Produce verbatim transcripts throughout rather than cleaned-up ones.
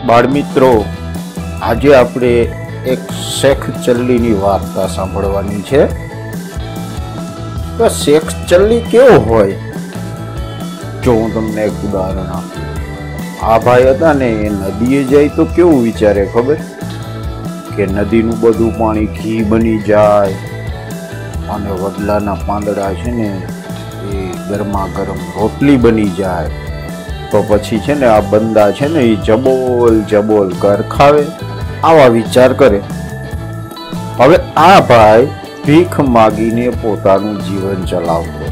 બાળમિત્રો, આજે આપણે એક શેખ ચલ્લીની વાર્તા સાંભળવાની છે. તો શેખ ચલ્લી કેવો હોય, જો હું તમને એક ઉદાહરણ આપું. આ ભાઈ હતા ને, એ નદીએ જાય તો કેવું વિચારે ખબર? કે નદીનું બધું પાણી ઘી બની જાય અને વડલાના પાંદડા છે ને એ ગરમા ગરમ રોટલી બની જાય. તો પછી છે ને આ બંદા છે ને એ જબોલ જબોલ કર ખાવે, આવા વિચાર કરે. હવે આ ભાઈ ભીખ માગીને પોતાનું જીવન ચલાવતો.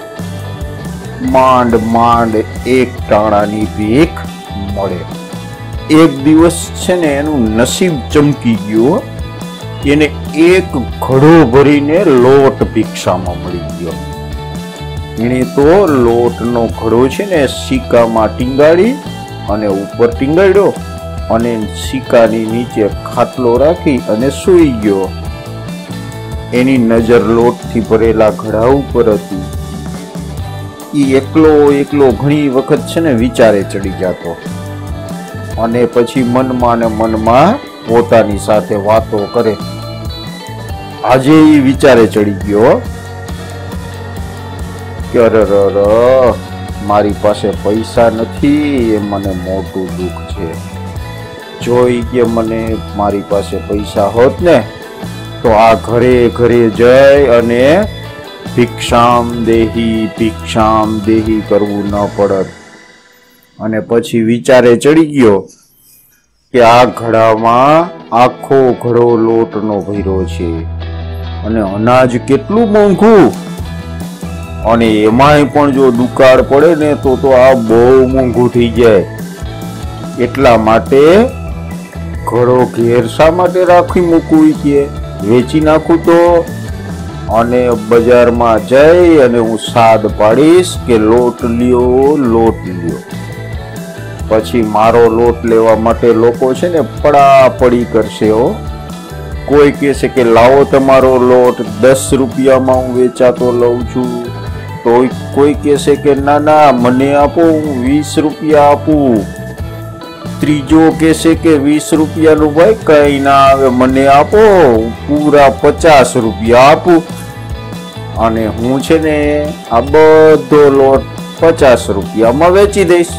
માંડ માંડ એક ટાણાની ભીખ મળે. એક દિવસ છે ને એનું નસીબ ચમકી ગયું. એને એક ઘડો ભરીને લોટ ભિક્ષામાં મળી ગયો. એને તો લોટનો ઘડો છે ને સિક્કામાં ટીંગાડી અને ઉપર ટીંગાડ્યો અને સિક્કાની નીચે ખાટલો રાખી અને સૂઈ ગયો. એની નજર લોટથી ભરેલા ઘડા ઉપર હતી. એ એકલો એકલો ઘણી વખત છે ને વિચારે ચડી જતો અને પછી મનમાં ને મનમાં પોતાની સાથે વાતો કરે. આજે એ વિચારે ચડી ગયો કે અરે મારી પાસે પૈસા નથી, એ મને મોટું દુઃખ છે. જો કે મને મારી પાસે પૈસા હોત ને તો આ ઘરે ઘરે જઈ અને ભિક્ષામ દેહી ભિક્ષામ દેહી કરવું ન પડત. અને પછી વિચારે ચડી ગયો કે આ ઘડામાં આખો ઘડો લોટનો ભર્યો છે અને અનાજ કેટલું મોંઘું, અને એમાંય પણ જો દુકાળ પડે ને તો તો આ બહુ મોંઘું થઈ જાય. એટલા માટે ઘડો ઘેર શા માટે રાખી મૂકવું, કે વેચી નાખું તો અને બજારમાં જઈ અને હું સાદ પાડીશ કે લોટ લ્યો લોટ લ્યો. પછી મારો લોટ લેવા માટે લોકો છે ને પડાપડી કરશે. હો, કોઈ કહેશે કે લાવો તમારો લોટ, દસ રૂપિયામાં હું વેચાતો લઉં છું. તો કોઈ કહેશે કે ના ના મને આપો, હું વીસ રૂપિયા આપું. ત્રીજો કહેશે કે વીસ રૂપિયાનું ભાઈ કઈ ના આવે, મને આપો, હું પૂરા પચાસ રૂપિયા આપું અને હું છે ને આ બધો લોટ પચાસ રૂપિયામાં વેચી દઈશ.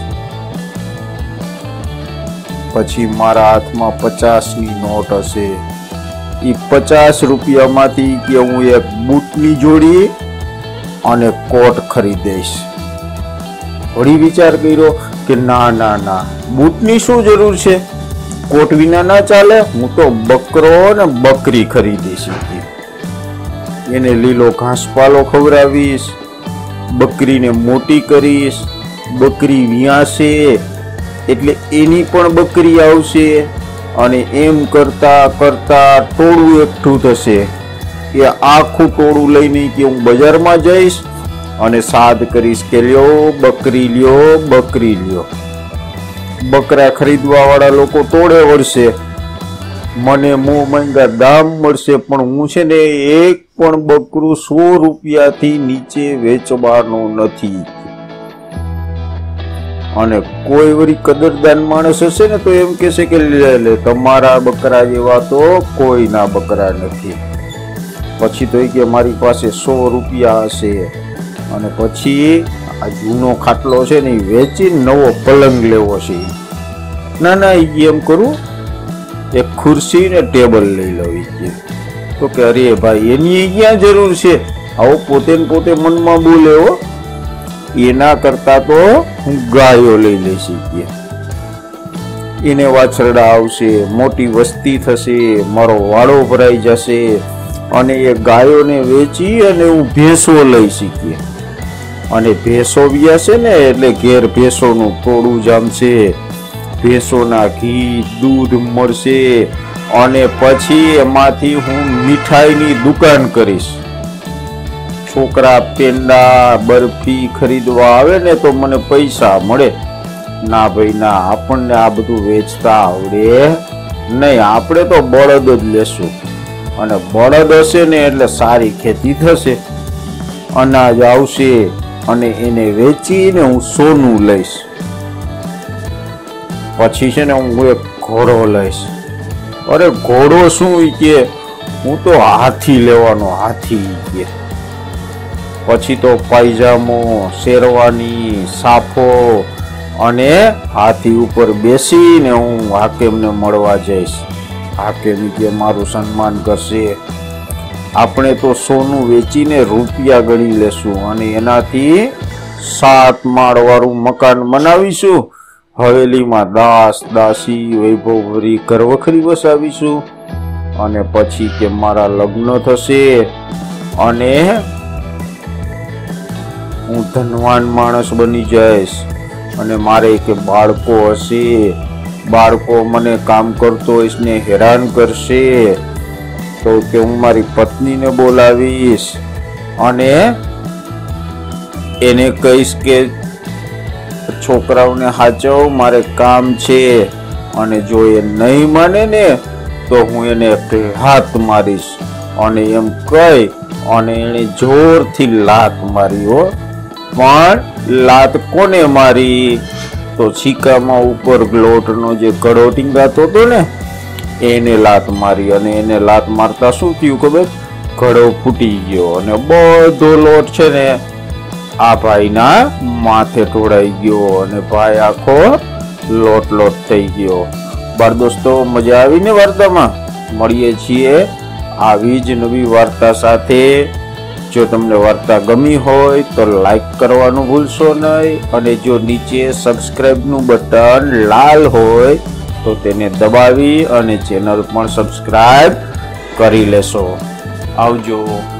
પછી મારા હાથમાં પચાસની નોટ હશે. એ પચાસ રૂપિયામાંથી કે હું એક બૂટની જોડી અને કોટ ખરીદીશ. વળી વિચાર કર્યો કે ના ના ના, બૂટની શું જરૂર છે, કોટ વિના ના ચાલે. હું તો બકરો ને બકરી ખરીદીશ. એને લીલો ઘાસપાલો ખવડાવીશ, બકરીને મોટી કરીશ. બકરી વિયાશે એટલે એની પણ બકરી આવશે અને એમ કરતા કરતા ટોળું એકઠું થશે. એ આખું ટોળું લઈને કે હું બજારમાં જઈશ અને સાદ કરીશ કે લ્યો બકરી લ્યો બકરી લ્યો. બકરા ખરીદવા વાળા લોકો ટોળે વળશે, મને મોં માંગા દામ મળશે, પણ હું છે ને એક પણ બકરું સો રૂપિયાથી નીચે વેચવાનું નથી. અને કોઈ વળી કદરદાન માણસ હશે ને તો એમ કહેશે કે લે લે તમારા બકરા જેવા તો કોઈના બકરા નથી. પછી તો એ કે મારી પાસે સો રૂપિયા હશે અને પછી આ જૂનો ખાટલો છે ને એ વેચીને નવો પલંગ લેવો છે. ના ના એમ કરું, એક ખુરશી ને ટેબલ લઈ લઉં. તો કે અરે ભાઈ એની ક્યાં જરૂર છે, આવો પોતે ને પોતે મનમાં બોલે. હો, એના કરતા તો હું ગાયો લઈ લઈશ. એને વાછરડા આવશે, મોટી વસ્તી થશે, મારો વાળો ભરાઈ જશે અને એ ગાયોને વેચી અને હું ભેંસો લઈ શીખીએ. અને ભેંસો વ્યાશે ને એટલે ઘેર ભેંસોનું ટોળું જામશે, ભેંસોના ઘી દૂધ મળશે અને પછી એમાંથી હું મીઠાઈની દુકાન કરીશ. છોકરા પેંડા બરફી ખરીદવા આવે ને તો મને પૈસા મળે. ના ભાઈ ના, આપણને આ બધું વેચતા આવડે નહીં, આપણે તો બળદ જ લેશું. અને બળદ હશે ને એટલે સારી ખેતી થશે, અનાજ આવશે અને એને વેચીને હું સોનું લઈશ. પછી છે ને હું એક ઘોડો લઈશ. અરે ઘોડો શું ઈ કે, હું તો હાથી લેવાનો, હાથી કે. પછી તો પાયજામો, શેરવાની, સાફો અને હાથી ઉપર બેસીને હું હાકેમને મળવા જઈશ. હાકેમ કે મારું સન્માન કરશે. આપણે તો સોનું વેચીને રૂપિયા ગણી લેશું અને એનાથી સાત માળ વાળું મકાન બનાવીશું. હવેલીમાં દાસ દાસી વૈભવભરી ઘરવખરી વસાવીશું અને પછી કે મારા લગ્ન થશે અને હું ધનવાન માણસ બની જઈશ અને મારે કે બાળકો હશે. બાળકો મને કામ કરતો હશે ને હેરાન કરશે તો કે હું મારી પત્નીને બોલાવીશ અને એને કહીશ કે છોકરાઓને હાચવ, મારે કામ છે. અને જો એ નહીં માને ને તો હું એને હાથ મારીશ. અને એમ કહી અને એને જોરથી લાત મારી. હો, પણ લાત કોને મારી? તો છીકામાં ઉપર લોટનો જે કડો ટીંગાતો હતો ને એને લાત મારી. અને એને લાત મારતા શું થયું ખબર? ઘડો ફૂટી ગયો અને બધો લોટ છે ને આ ભાઈના માથે ઢોળાઈ ગયો અને ભાઈ આખો લોટ લોટ થઈ ગયો. બાળ દોસ્તો, મજા આવી ને વાર્તામાં? મળીએ છીએ આવી જ નવી વાર્તા સાથે. જો તમને વાર્તા ગમી હોય તો લાઈક કરવાનું ભૂલશો નહીં અને જો નીચે સબસ્ક્રાઇબનું બટન લાલ હોય તો તેને દબાવી અને ચેનલ પણ સબસ્ક્રાઇબ કરી લેશો. આવજો.